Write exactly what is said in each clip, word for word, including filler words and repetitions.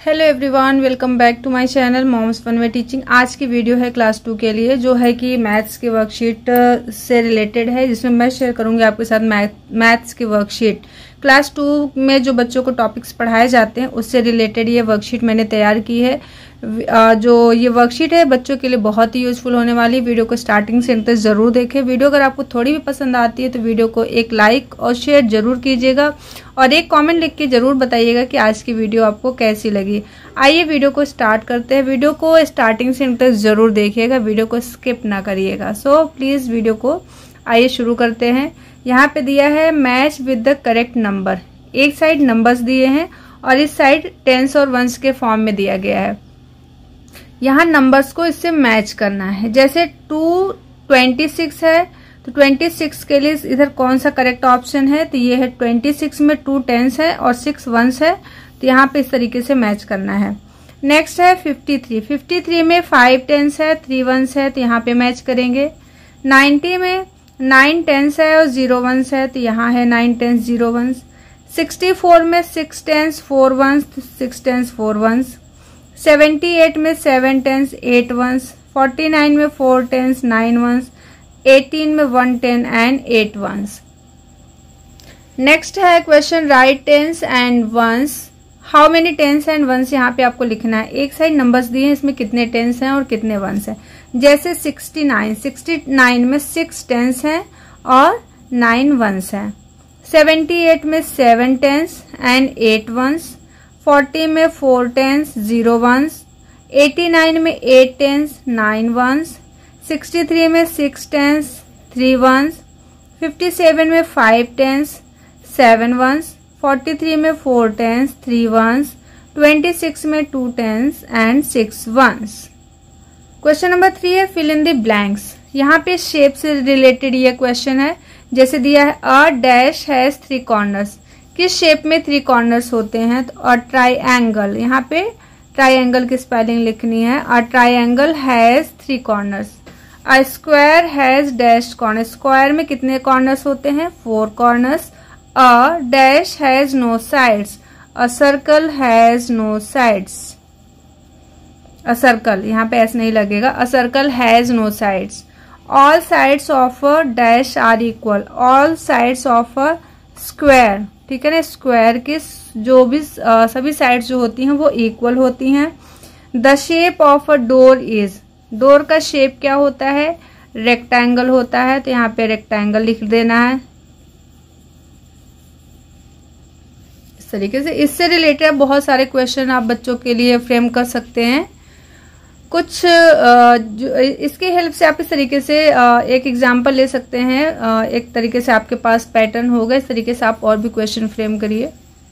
Hello everyone, welcome back to my channel moms fun way teaching. आज की video है class to के लिए, जो है कि मैथ्स की वर्कशीट से रिलेटेड है, जिसमें मैं शेयर करूंगी आपके साथ मैथ मैथ्स की वर्कशीट। क्लास टू में जो बच्चों को टॉपिक्स पढ़ाए जाते हैं उससे रिलेटेड ये वर्कशीट मैंने तैयार की है। जो ये वर्कशीट है बच्चों के लिए बहुत ही यूजफुल होने वाली। वीडियो को स्टार्टिंग से अंत तक जरूर देखें। वीडियो अगर आपको थोड़ी भी पसंद आती है तो वीडियो को एक लाइक और शेयर जरूर कीजिएगा और एक कमेंट लिख के जरूर बताइएगा कि आज की वीडियो आपको कैसी लगी। आइए वीडियो को स्टार्ट करते हैं। वीडियो को स्टार्टिंग से अंत तक जरूर देखिएगा, वीडियो को स्किप ना करिएगा। सो प्लीज वीडियो को आइए शुरू करते हैं। यहाँ पे दिया है match with the correct number. एक साइड नंबर्स दिए हैं और इस साइड टेंस और वंस के फॉर्म में दिया गया है। यहाँ नंबर्स को इससे मैच करना है। जैसे टू ट्वेंटी सिक्स है तो ट्वेंटी सिक्स के लिए इधर कौन सा करेक्ट ऑप्शन है, तो ये है ट्वेंटी सिक्स में टू टेंस है और सिक्स वंस है, तो यहाँ पे इस तरीके से मैच करना है। नेक्स्ट है फिफ्टी थ्री। फिफ्टी थ्री में फाइव टेंस है, थ्री वंस है, तो यहाँ पे मैच करेंगे। नाइन्टी में नाइन टेंस है और जीरो वंस है, तो यहाँ है nine tens zero ones. Sixty four में सिक्स टेंस फोर वंस, तो six tens four ones. Seventy eight में seven tens eight ones. Forty nine में four tens nine ones. Eighteen में one ten and eight ones. Next है question write tens and ones. How many tens and ones यहाँ पे आपको लिखना है। एक साइड नंबर्स दिए हैं, इसमें कितने टेंस हैं और कितने वंस हैं। जैसे सिक्सटी नाइन सिक्सटी नाइन में सिक्स टेंस हैं और नाइन वंस हैं। सेवेंटी एट में seven tens and eight ones. Forty में four tens zero ones. Eighty nine में eight tens nine ones. Sixty three में six tens three ones. Fifty seven में five tens seven ones. Forty three में four tens three ones. Twenty six में two tens and six ones. Question number three है fill in the blanks. यहाँ पे shape से related ये question है। जैसे दिया है a dash has three corners. किस शेप में थ्री कॉर्नर्स होते हैं, तो अ ट्राइएंगल। यहाँ पे ट्राइएंगल की स्पेलिंग लिखनी है। A triangle has three corners. A square has dash corner. Square में कितने कॉर्नर्स होते हैं, four corners. A dash has no sides. A circle has no sides. A circle, यहाँ पे ऐसे नहीं लगेगा। A circle has no sides. All sides of a dash are equal. All sides of a square, ठीक है ना। Square के जो भी आ, सभी साइड्स जो होती हैं वो इक्वल होती हैं। The shape of a door is. Door का शेप क्या होता है, रेक्टेंगल होता है, तो यहाँ पे रेक्टेंगल लिख देना है इस तरीके से। इससे रिलेटेड बहुत सारे क्वेश्चन आप बच्चों के लिए फ्रेम कर सकते हैं। कुछ जो इसकी हेल्प से आप इस तरीके से एक एग्जाम्पल ले सकते हैं। एक तरीके से आपके पास पैटर्न होगा, इस तरीके से आप और भी क्वेश्चन फ्रेम करिए।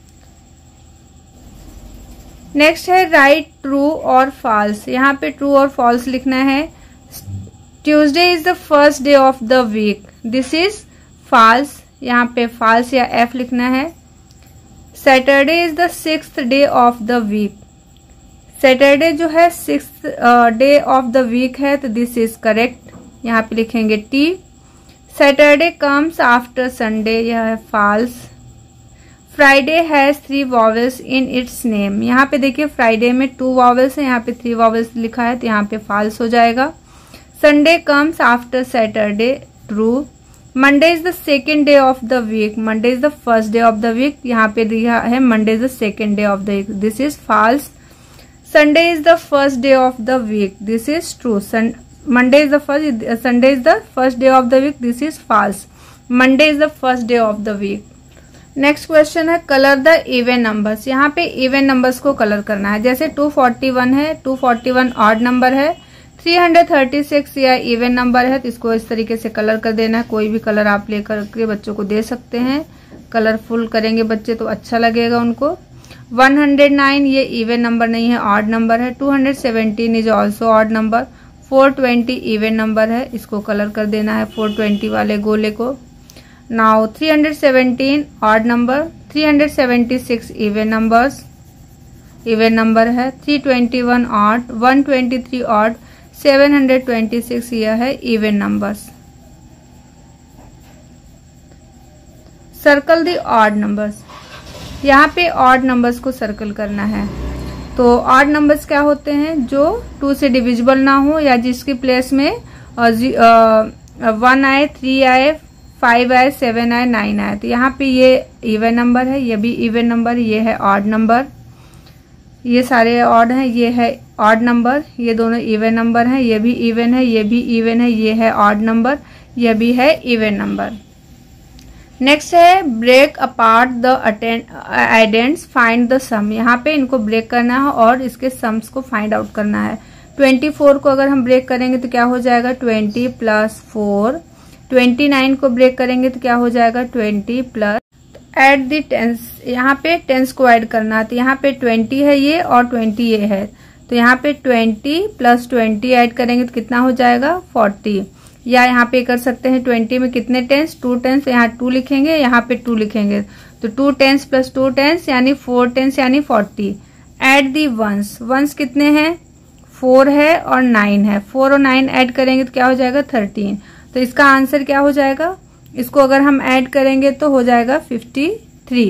नेक्स्ट है राइट ट्रू और फॉल्स। यहाँ पे ट्रू और फॉल्स लिखना है। Tuesday is the first day of the week, this is false. यहाँ पे फॉल्स या एफ लिखना है। Saturday is the sixth day of the week. Saturday जो है sixth day of the week है, तो दिस इज करेक्ट, यहाँ पे लिखेंगे T. Saturday comes after Sunday, यह है false. Friday has three vowels in its name. यहाँ पे देखिए फ्राइडे में टू वॉवेल्स है, यहाँ पे थ्री वॉवेल्स लिखा है, तो यहाँ पे फॉल्स हो जाएगा। Sunday comes after Saturday, true. Monday is the second day of the week. Monday is the first day of the week, यहाँ पे दिया है Monday is the second day of the week, this is false. Sunday is the first day of the week, this is true. Sun, Monday is the first, uh, Sunday is the first day of the week, this is false. Monday is the first day of the week. Next question है colour the even numbers. यहाँ पे even numbers को colour करना है। जैसे two forty one है, two forty one odd number है। Three hundred thirty six या इवन नंबर है, तो इसको इस तरीके से कलर कर देना है। कोई भी कलर आप लेकर के बच्चों को दे सकते हैं। कलरफुल करेंगे बच्चे तो अच्छा लगेगा उनको। वन हंड्रेड नाइन ये इवन नंबर नहीं है, ऑड नंबर है। Two hundred seventeen is also odd number. Four twenty even number है, इसको कलर कर देना है फोर ट्वेंटी वाले गोले को। Now three hundred seventeen odd number. Three hundred seventy six even numbers, even number है। Three twenty one odd. One twenty three odd. Seven hundred twenty six यह है even numbers. Circle the odd numbers. यहाँ पे odd numbers को circle करना है। तो odd numbers क्या होते हैं, जो टू से डिविजिबल ना हो या जिसकी प्लेस में वन आए, थ्री आए, फाइव आए, सेवन आए, नाइन आए। तो यहाँ पे ये इवन नंबर है, ये भी इवन नंबर, ये है ऑड नंबर, ये सारे ऑड हैं, ये है ऑड नंबर, ये दोनों इवन नंबर हैं, ये भी इवन है, ये भी इवन है, ये है ऑड नंबर, ये भी है इवन नंबर। नेक्स्ट है break apart the addends, find the sum. यहाँ पे इनको ब्रेक करना है और इसके सम्स को फाइंड आउट करना है। ट्वेंटी फोर को अगर हम ब्रेक करेंगे तो क्या हो जाएगा, twenty plus four. Twenty nine को ब्रेक करेंगे तो क्या हो जाएगा, twenty plus, add the tens, यहाँ पे टेंस को ऐड करना है। तो यहाँ पे ट्वेंटी है ये और ट्वेंटी ये है, तो यहाँ पे ट्वेंटी प्लस ट्वेंटी ऐड करेंगे तो कितना हो जाएगा, फोर्टी। या यहाँ पे कर सकते हैं ट्वेंटी में कितने टेंस, टू टेंस, यहाँ टू लिखेंगे, यहाँ पे टू लिखेंगे, तो two tens plus two tens यानी फोर टेंस यानी forty. Add the ones, ones कितने हैं, फोर है और नाइन है, फोर और नाइन ऐड करेंगे तो क्या हो जाएगा, थर्टीन। तो इसका आंसर क्या हो जाएगा, इसको अगर हम ऐड करेंगे तो हो जाएगा फिफ्टी थ्री।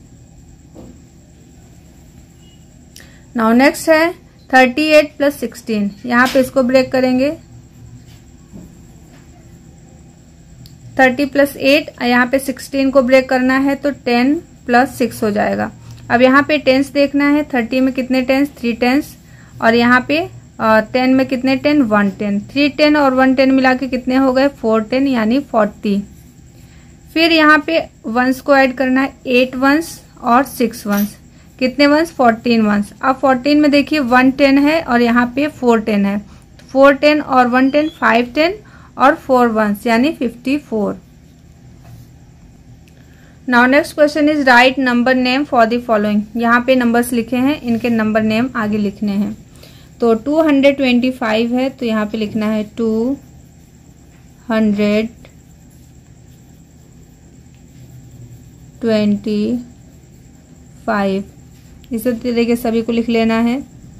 नाउ नेक्स्ट है थर्टी एट प्लस सिक्सटीन, यहाँ पे इसको ब्रेक करेंगे, थर्टी प्लस एट, यहाँ पे सिक्सटीन को ब्रेक करना है तो टेन प्लस सिक्स हो जाएगा। अब यहाँ पे टेंस देखना है, थर्टी में कितने टेंस, थ्री टेंस, और यहाँ पे टेन में कितने ten, one ten, three ten और वन टेन मिला के कितने हो गए, फोर टेन यानी फोर्टी। फिर यहाँ पे वंस को ऐड करना है, एट वंस और सिक्स वंस, कितने वंस, फोर्टीन वंस। अब फोर्टीन में देखिए वन टेन है और यहाँ पे फोर टेन है, फोर टेन और वन टेन, फाइव टेन और फोर वंस यानी fifty four. Now next question is write number name for the following. यहाँ पे नंबर्स लिखे हैं, इनके नंबर नेम आगे लिखने हैं। तो टू हंड्रेड ट्वेंटी फाइव है तो यहाँ पे लिखना है टू हंड्रेड ट्वेंटी फाइव, इसी तरीके सभी को लिख लेना है।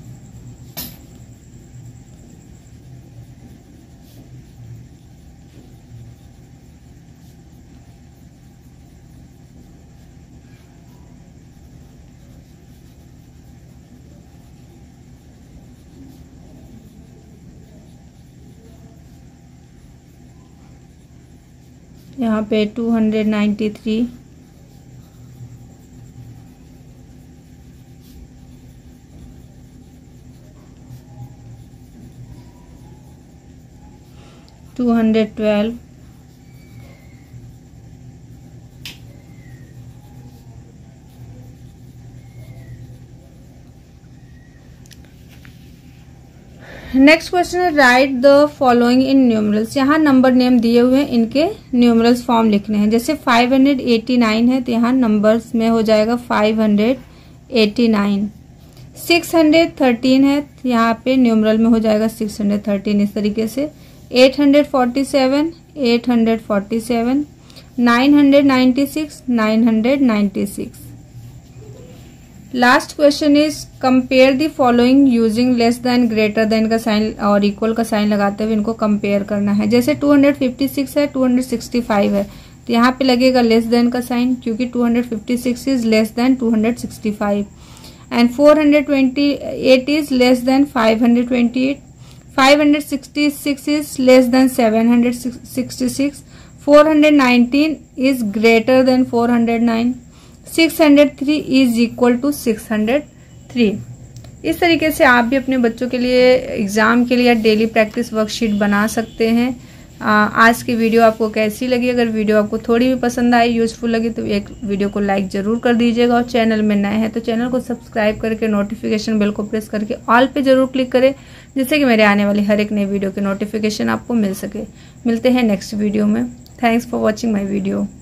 यहाँ पे two hundred ninety three, two hundred twelve, next question है write the following in numerals. यहाँ नंबर नेम दिए हुए हैं, इनके न्यूमरल्स फॉर्म लिखने हैं। जैसे फाइव हंड्रेड एटी नाइन है तो यहाँ नंबर्स में हो जाएगा five hundred eighty nine. Six hundred thirteen है तो यहाँ पे न्यूमरल में हो जाएगा सिक्स हंड्रेड थर्टीन, इस तरीके से। Eight hundred forty seven, eight hundred forty seven. Nine hundred ninety six, nine hundred ninety six. Last question is compare the following using less than, greater than का sign और equal का sign लगाते हुए इनको compare करना है। जैसे two hundred fifty six है, टू हंड्रेड सिक्सटी फाइव है तो यहाँ पे लगेगा लेस देन का साइन, क्योंकि two hundred fifty six is less then to hundred sixty five, and four hundred twenty eight is less than five hundred twenty eight, five hundred sixty six is less than seven hundred sixty six, four hundred nineteen is greater than four hundred nine, six hundred three is equal to six hundred three. इस तरीके से आप भी अपने बच्चों के लिए exam के लिए डेली प्रैक्टिस वर्कशीट बना सकते हैं। आ, आज की वीडियो आपको कैसी लगी? अगर वीडियो आपको थोड़ी भी पसंद आई, यूजफुल लगी तो एक वीडियो को लाइक जरूर कर दीजिएगा, और चैनल में नए हैं तो चैनल को सब्सक्राइब करके नोटिफिकेशन बेल को प्रेस करके ऑल पे जरूर क्लिक करें, जिससे कि मेरे आने वाली हर एक नई वीडियो के नोटिफिकेशन आपको मिल सके। मिलते हैं नेक्स्ट वीडियो में। Thanks for watching my video.